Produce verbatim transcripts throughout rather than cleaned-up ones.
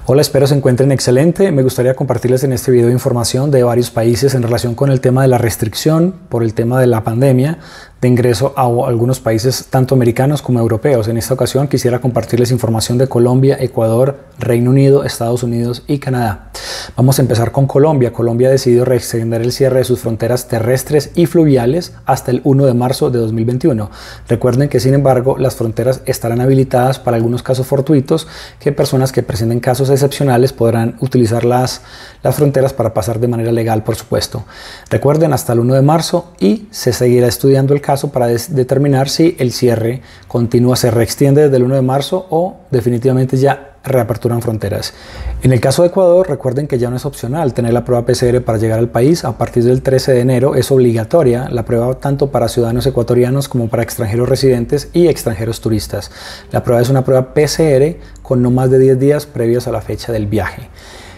Hola, espero se encuentren excelente. Me gustaría compartirles en este video información de varios países en relación con el tema de la restricción por el tema de la pandemia de ingreso a algunos países tanto americanos como europeos. En esta ocasión quisiera compartirles información de Colombia, Ecuador, Reino Unido, Estados Unidos y Canadá. Vamos a empezar con Colombia. Colombia ha decidido reextender el cierre de sus fronteras terrestres y fluviales hasta el primero de marzo de dos mil veintiuno. Recuerden que, sin embargo, las fronteras estarán habilitadas para algunos casos fortuitos, que personas que presenten casos excepcionales podrán utilizar las, las fronteras para pasar de manera legal, por supuesto. Recuerden, hasta el primero de marzo, y se seguirá estudiando el caso para determinar si el cierre continúa, se reextiende desde el primero de marzo o definitivamente ya reaperturan fronteras. En el caso de Ecuador, recuerden que ya no es opcional tener la prueba P C R para llegar al país. A partir del trece de enero es obligatoria la prueba tanto para ciudadanos ecuatorianos como para extranjeros residentes y extranjeros turistas. La prueba es una prueba P C R con no más de diez días previos a la fecha del viaje.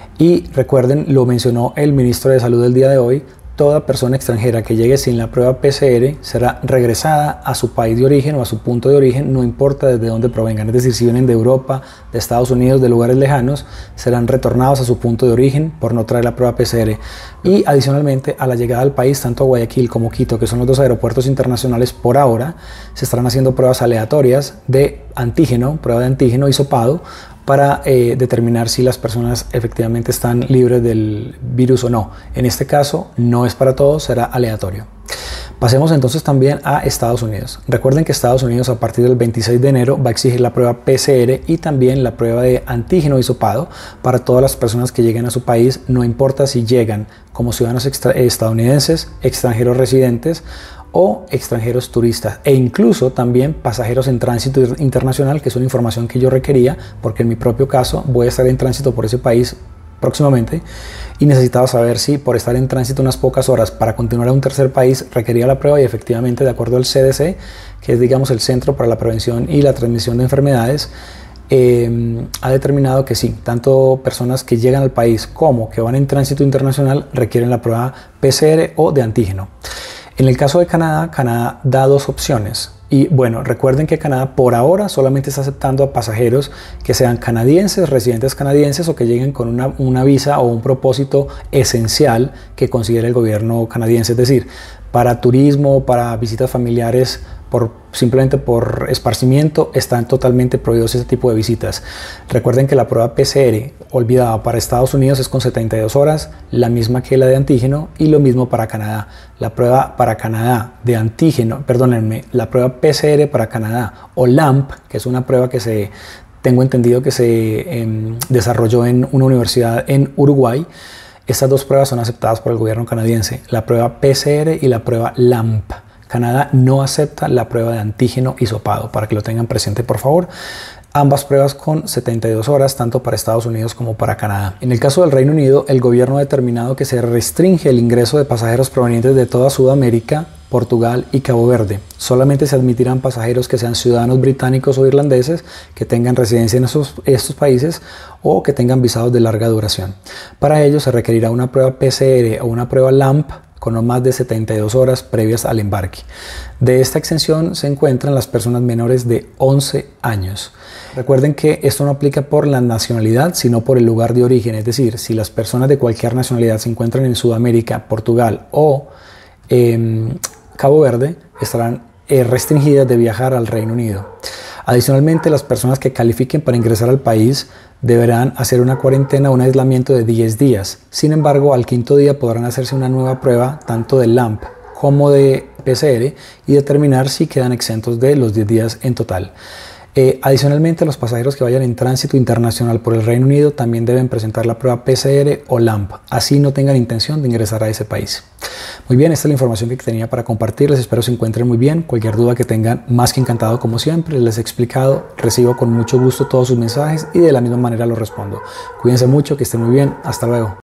Y recuerden, lo mencionó el ministro de Salud el día de hoy, toda persona extranjera que llegue sin la prueba P C R será regresada a su país de origen o a su punto de origen, no importa desde dónde provengan. Es decir, si vienen de Europa, de Estados Unidos, de lugares lejanos, serán retornados a su punto de origen por no traer la prueba P C R. Y adicionalmente, a la llegada al país, tanto a Guayaquil como Quito, que son los dos aeropuertos internacionales por ahora, se estarán haciendo pruebas aleatorias de antígeno, prueba de antígeno hisopado, para eh, determinar si las personas efectivamente están libres del virus o no. En este caso no es para todos, será aleatorio. Pasemos entonces también a Estados Unidos. Recuerden que Estados Unidos a partir del veintiséis de enero va a exigir la prueba P C R y también la prueba de antígeno hisopado para todas las personas que lleguen a su país, no importa si llegan como ciudadanos estadounidenses, extranjeros residentes o extranjeros turistas, e incluso también pasajeros en tránsito internacional, que es una información que yo requería porque en mi propio caso voy a estar en tránsito por ese país próximamente y necesitaba saber si por estar en tránsito unas pocas horas para continuar a un tercer país requería la prueba, y efectivamente, de acuerdo al C D C, que es, digamos, el Centro para la Prevención y la Transmisión de Enfermedades, Eh, ha determinado que sí, tanto personas que llegan al país como que van en tránsito internacional requieren la prueba P C R o de antígeno. En el caso de Canadá, Canadá da dos opciones. Y bueno, recuerden que Canadá por ahora solamente está aceptando a pasajeros que sean canadienses, residentes canadienses, o que lleguen con una, una visa o un propósito esencial que considere el gobierno canadiense. Es decir, para turismo, para visitas familiares, por, simplemente por esparcimiento, están totalmente prohibidos ese tipo de visitas. Recuerden que la prueba P C R olvidada para Estados Unidos es con setenta y dos horas, la misma que la de antígeno, y lo mismo para Canadá. La prueba para Canadá de antígeno, perdónenme, la prueba P C R para Canadá o L A M P, que es una prueba que se, tengo entendido que se eh, desarrolló en una universidad en Uruguay. Estas dos pruebas son aceptadas por el gobierno canadiense, la prueba P C R y la prueba L A M P. Canadá no acepta la prueba de antígeno hisopado, para que lo tengan presente, por favor. Ambas pruebas con setenta y dos horas, tanto para Estados Unidos como para Canadá. En el caso del Reino Unido, el gobierno ha determinado que se restringe el ingreso de pasajeros provenientes de toda Sudamérica, Portugal y Cabo Verde. Solamente se admitirán pasajeros que sean ciudadanos británicos o irlandeses, que tengan residencia en esos, estos países o que tengan visados de larga duración. Para ello se requerirá una prueba P C R o una prueba L A M P con no más de setenta y dos horas previas al embarque. De esta exención se encuentran las personas menores de once años. Recuerden que esto no aplica por la nacionalidad, sino por el lugar de origen. Es decir, si las personas de cualquier nacionalidad se encuentran en Sudamérica, Portugal o eh, Cabo Verde, estarán eh, restringidas de viajar al Reino Unido. Adicionalmente, las personas que califiquen para ingresar al país deberán hacer una cuarentena o un aislamiento de diez días. Sin embargo, al quinto día podrán hacerse una nueva prueba tanto de L A M P como de P C R y determinar si quedan exentos de los diez días en total. Eh, adicionalmente, los pasajeros que vayan en tránsito internacional por el Reino Unido también deben presentar la prueba P C R o L A M P, así no tengan intención de ingresar a ese país. Muy bien, esta es la información que tenía para compartirles. Espero se encuentren muy bien. Cualquier duda que tengan, más que encantado como siempre. Les he explicado, recibo con mucho gusto todos sus mensajes y de la misma manera los respondo. Cuídense mucho, que estén muy bien. Hasta luego.